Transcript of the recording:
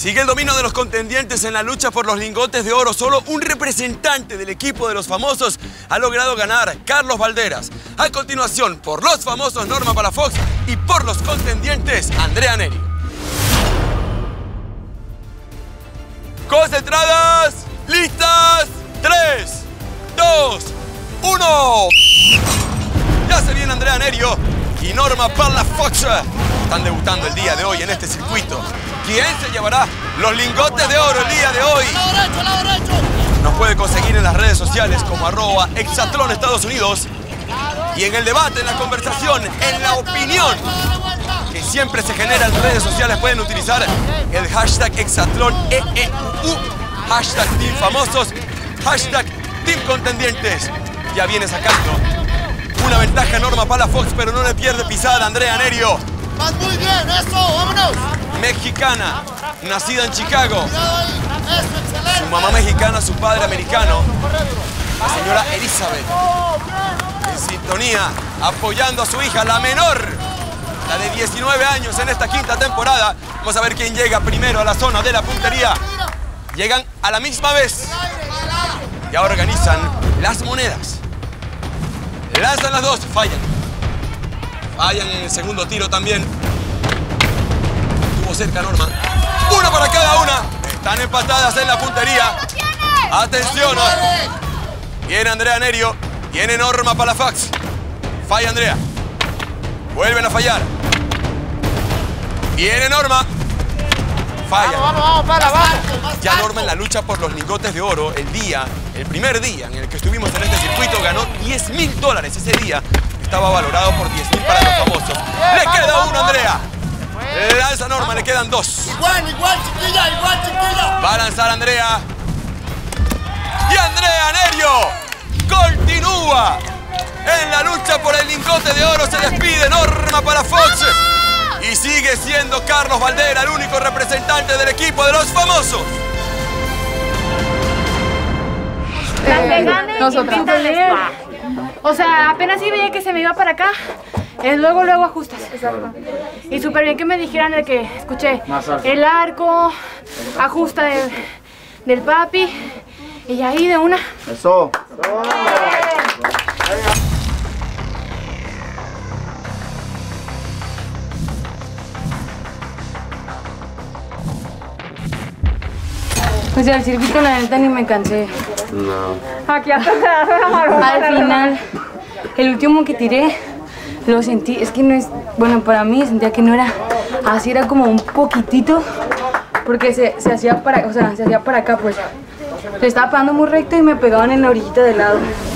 Sigue el dominio de los contendientes en la lucha por los lingotes de oro. Solo un representante del equipo de los famosos ha logrado ganar, Carlos Valderas. A continuación, por los famosos, Norma Palafox, y por los contendientes, Andrea Neri. Concentradas, listas, 3, 2, 1. Ya se viene Andrea Nerio y Norma Palafox. Están debutando el día de hoy en este circuito. ¿Quién se llevará los lingotes de oro el día de hoy? Nos puede conseguir en las redes sociales como @Exatlón Estados Unidos. Y en el debate, en la conversación, en la opinión que siempre se genera en redes sociales, pueden utilizar el hashtag Exatlón EEU, hashtag Team Famosos, hashtag Team Contendientes. Ya viene sacando una ventaja Norma Palafox, pero no le pierde pisada Andrea Nerio. Vas muy bien, eso, vámonos. Mexicana, nacida en Chicago. Eso, excelente. Su mamá mexicana, su padre americano. La señora Elizabeth, en sintonía, apoyando a su hija, la menor, la de 19 años en esta quinta temporada. Vamos a ver quién llega primero a la zona de la puntería. Llegan a la misma vez. Y ahora organizan las monedas. Lanzan las dos, fallan. Fallan en el segundo tiro también. Estuvo cerca Norma. Una para cada una. Están empatadas en la puntería. Atención. Viene Andrea Nerio. Viene Norma Palafox. Falla Andrea. Vuelven a fallar. Viene Norma. Falla. Vamos, vamos. Ya Norma en la lucha por los lingotes de oro, el primer día en el que estuvimos en este circuito, ganó $10.000. Ese día estaba valorado por $10.000 para los famosos. Le queda uno, Andrea. Lanza Norma, le quedan dos. Igual, chiquilla. Va a lanzar Andrea. Y Andrea Nerio continúa en la lucha por el lingote de oro. Se despide Norma Palafox. Y sigue siendo Carlos Valderas el único representante del equipo de los famosos. Nosotros. O sea, apenas sí veía que se me iba para acá, luego ajustas. Exacto. Y súper bien que me dijeran de que escuché el arco, ajusta del papi, y ahí de una. Eso. Pues el circuito la neta ni me cansé. No. Aquí hasta se da una maroma. Al final, el último que tiré, lo sentí, es que no es, bueno, para mí sentía que no era así, era como un poquitito, porque se hacía para, o sea, se hacía para acá, pues. Le estaba pegando muy recto y me pegaban en la orillita del lado.